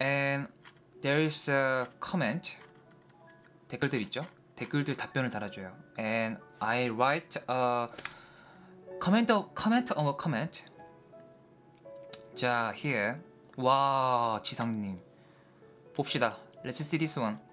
and there is a comment. 댓글들 있죠? 댓글들 답변을 달아줘요. And I write a comment on a comment. 자, here. 와, 지상님. 봅시다. Let's see this one.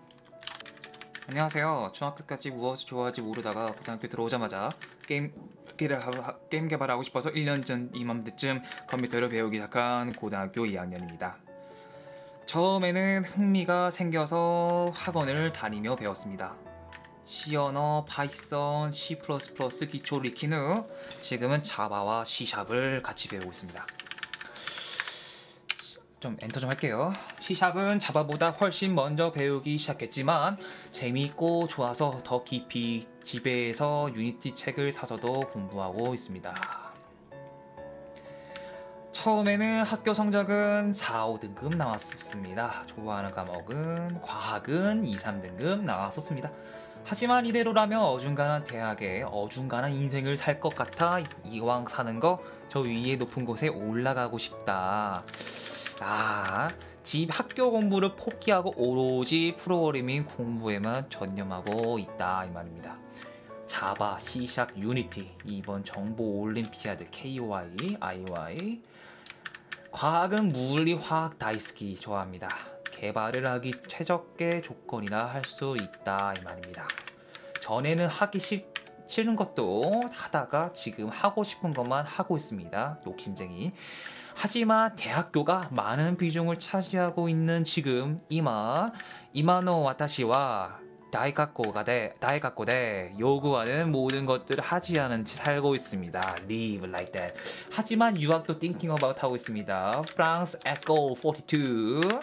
안녕하세요. 중학교까지 무엇을 좋아할지 모르다가 고등학교 들어오자마자 게임 개발하고 싶어서 1년 전 이맘때쯤 컴퓨터를 배우기 시작한 고등학교 2학년입니다. 처음에는 흥미가 생겨서 학원을 다니며 배웠습니다. C 언어, 파이썬, C++ 기초를 익힌 후 지금은 자바와 C샵을 같이 배우고 있습니다. 좀 엔터 좀 할게요. C샵은 자바보다 훨씬 먼저 배우기 시작했지만 재미있고 좋아서 더 깊이 집에서 유니티 책을 사서도 공부하고 있습니다. 처음에는 학교 성적은 4, 5등급 나왔었습니다. 좋아하는 과목은 과학은 2, 3등급 나왔었습니다. 하지만 이대로라면 어중간한 대학에 어중간한 인생을 살 것 같아 이왕 사는 거 저 위에 높은 곳에 올라가고 싶다. 집 학교 공부를 포기하고 오로지 프로그래밍 공부에만 전념하고 있다 이 말입니다. 자바, C샵, 유니티, 이번 정보 올림피아드 KY, IY. 과학은 물리, 화학, 다이스키 좋아합니다. 개발을 하기 최적의 조건이라 할 수 있다 이 말입니다. 전에는 하기 싫은 것도 하다가 지금 하고 싶은 것만 하고 있습니다. 욕심쟁이. 하지만 대학교가 많은 비중을 차지하고 있는 지금 이마노 와타시와 다이가코데 요구하는 모든 것들을 하지 않은 채 살고 있습니다. Live like that. 하지만 유학도 thinking about 하고 있습니다. 프랑스 에코 42.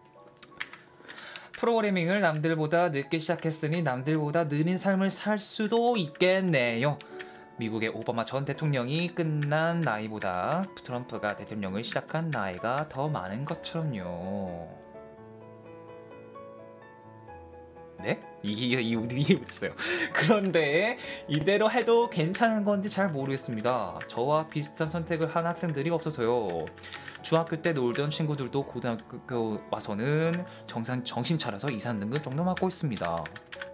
프로그래밍을 남들보다 늦게 시작했으니 남들보다 느린 삶을 살 수도 있겠네요. 미국의 오바마 전 대통령이 끝난 나이보다 트럼프가 대통령을 시작한 나이가 더 많은 것처럼요. 네? 이게 못했어요. 그런데 이대로 해도 괜찮은 건지 잘 모르겠습니다. 저와 비슷한 선택을 한 학생들이 없어서요. 중학교 때 놀던 친구들도 고등학교 와서는 정신 차려서 2, 3등급 정도 맞고 있습니다.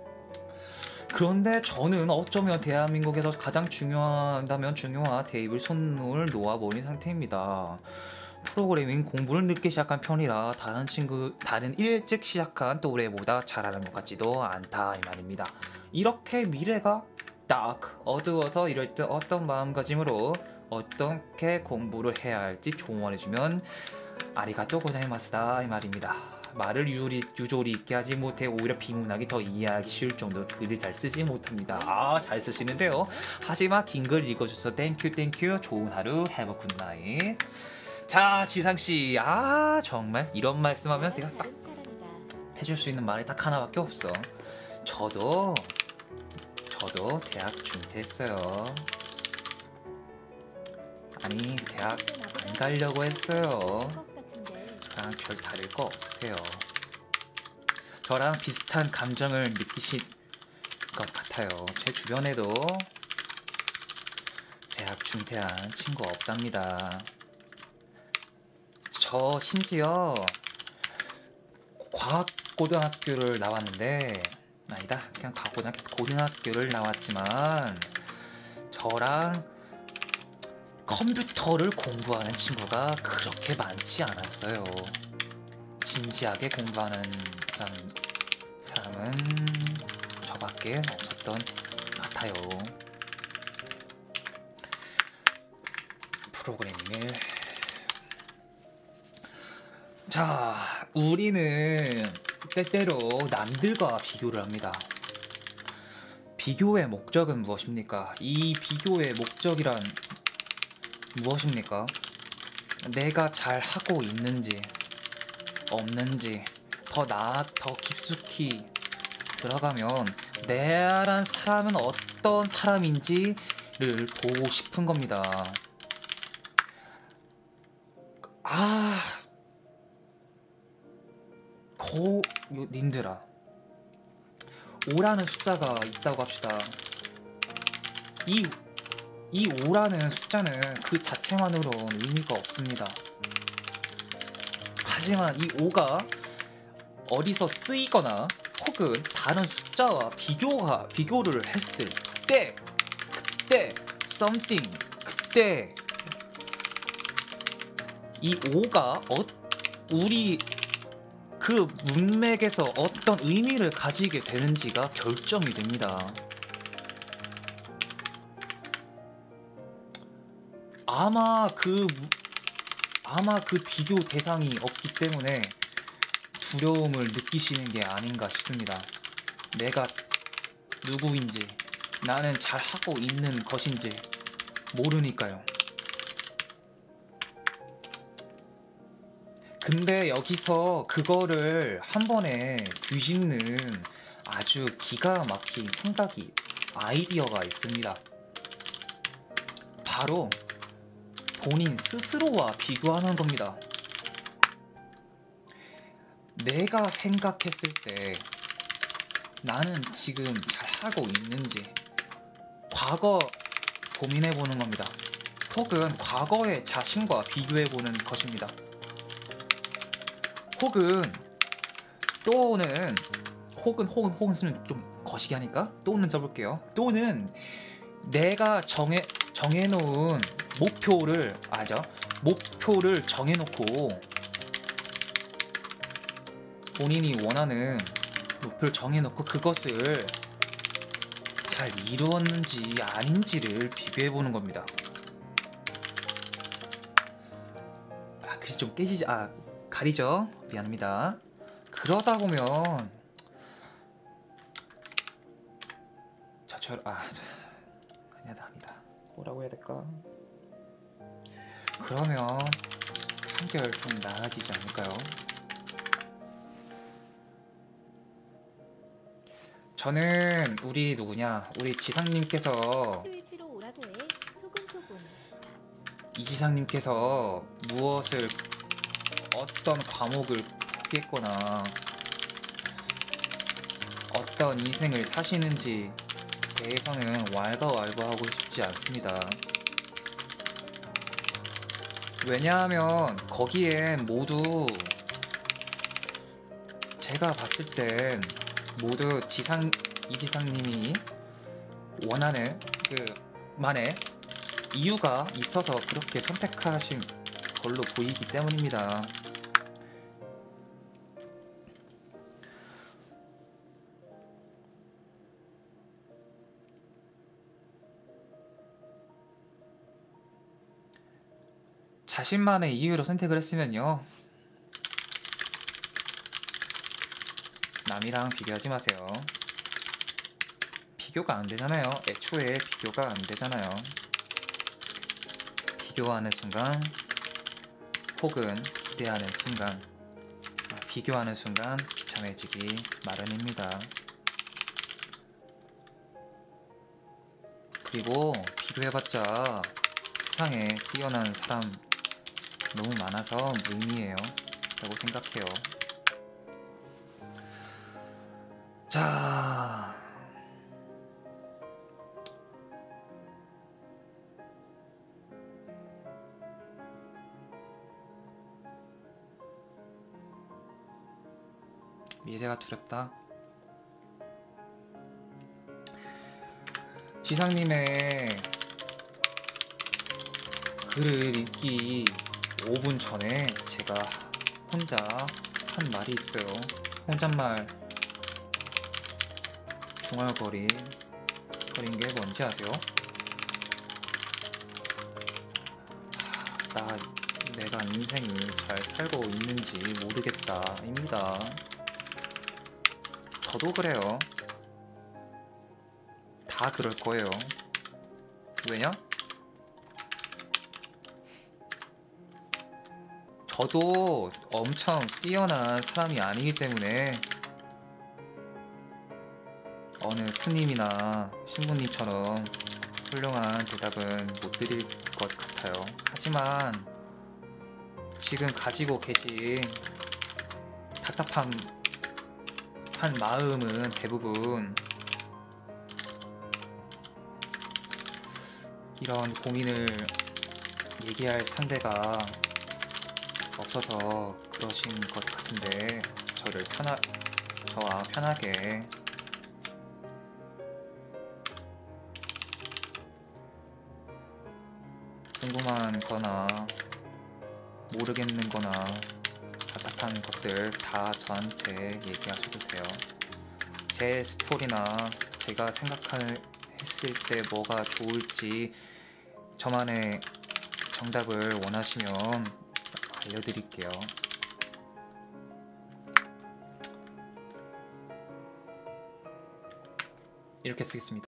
그런데 저는 어쩌면 대한민국에서 가장 중요한 대입을 손을 놓아버린 상태입니다. 프로그래밍 공부를 늦게 시작한 편이라 다른 일찍 시작한 또래보다 잘하는 것 같지도 않다 이 말입니다. 이렇게 미래가 딱 어두워서 이럴 때 어떤 마음가짐으로 어떻게 공부를 해야 할지 조언해주면 아리가또 고자이마스다 이 말입니다. 말을 유조리 있게 하지 못해 오히려 비문학이 더 이해하기 쉬울 정도로 글을 잘 쓰지 못합니다. 잘 쓰시는데요. 하지만 긴 글 읽어주셔서 땡큐 좋은 하루 have a good night. 자 지상씨 정말 이런 말씀하면 내가 딱 해줄 수 있는 말이 딱 하나밖에 없어. 저도 대학 중퇴했어요. 아니 대학 안 가려고 했어요. 저랑 별 다를 거 없으세요. 저랑 비슷한 감정을 느끼실 것 같아요. 제 주변에도 대학 중퇴한 친구 없답니다. 저 심지어 과학고등학교를 나왔는데 아니다 그냥 고등학교를 나왔지만 저랑 컴퓨터를 공부하는 친구가 그렇게 많지 않았어요. 진지하게 공부하는 사람은 저밖에 없었던 것 같아요. 프로그래밍을 자 우리는 때때로 남들과 비교를 합니다. 비교의 목적은 무엇입니까? 이 비교의 목적이란 무엇입니까? 내가 잘 하고 있는지 없는지 더 깊숙이 들어가면 내란 사람은 어떤 사람인지를 보고 싶은 겁니다. 님들아 5라는 숫자가 있다고 합시다. 이 5라는 숫자는 그 자체만으로는 의미가 없습니다. 하지만 이 5가 어디서 쓰이거나 혹은 다른 숫자와 비교를 했을 때, 그때 something, 그때 이 5가 우리 그 문맥에서 어떤 의미를 가지게 되는지가 결정이 됩니다. 아마 그 비교 대상이 없기 때문에 두려움을 느끼시는 게 아닌가 싶습니다. 내가 누구인지, 나는 잘하고 있는 것인지 모르니까요. 근데 여기서 그거를 한 번에 뒤집는 아주 기가 막힌 아이디어가 있습니다. 바로 본인 스스로와 비교하는 겁니다. 내가 생각했을 때 나는 지금 잘하고 있는지 과거 고민해보는 겁니다. 혹은 과거의 자신과 비교해보는 것입니다. 혹은 쓰면 좀 거시기 하니까 또는 써볼게요. 또는 내가 정해놓은 목표를 정해놓고 본인이 원하는 목표를 정해놓고 그것을 잘 이루었는지 아닌지를 비교해보는 겁니다. 글씨 좀 가리죠? 미안합니다. 그러다 보면 아니다. 뭐라고 해야 될까? 그러면 한결 좀 나아지지 않을까요? 저는 우리 지상님께서 스위치로 오라고 해. 소근소근. 이지상님께서 어떤 과목을 포기했거나 어떤 인생을 사시는지 대해서는 왈가왈부하고 싶지 않습니다. 왜냐하면 거기엔 모두 제가 봤을 땐 모두 이지상님이 원하는 만의 이유가 있어서 그렇게 선택하신 걸로 보이기 때문입니다. 자신만의 이유로 선택을 했으면요, 남이랑 비교하지 마세요. 비교가 안 되잖아요. 애초에 비교가 안 되잖아요. 비교하는 순간 혹은 비교하는 순간 비참해지기 마련입니다. 그리고 비교해봤자 세상에 뛰어난 사람 너무 많아서 무의미해요 라고 생각해요. 자, 미래가 두렵다. 지상님의 글을 읽기 5분 전에 제가 혼자 한 말이 있어요. 혼잣말 중얼거린 게 뭔지 아세요? 내가 인생을 잘 살고 있는지 모르겠다 입니다. 저도 그래요. 다 그럴 거예요. 왜냐? 저도 엄청 뛰어난 사람이 아니기 때문에 어느 스님이나 신부님처럼 훌륭한 대답은 못 드릴 것 같아요. 하지만 지금 가지고 계신 답답한 마음은 대부분 이런 고민을 얘기할 상대가 없어서 그러신 것 같은데 저와 편하게 궁금한 거나 모르겠는 거나 답답한 것들 다 저한테 얘기하셔도 돼요. 제 스토리나 제가 생각했을 때 뭐가 좋을지 저만의 정답을 원하시면 알려드릴게요. 이렇게 쓰겠습니다.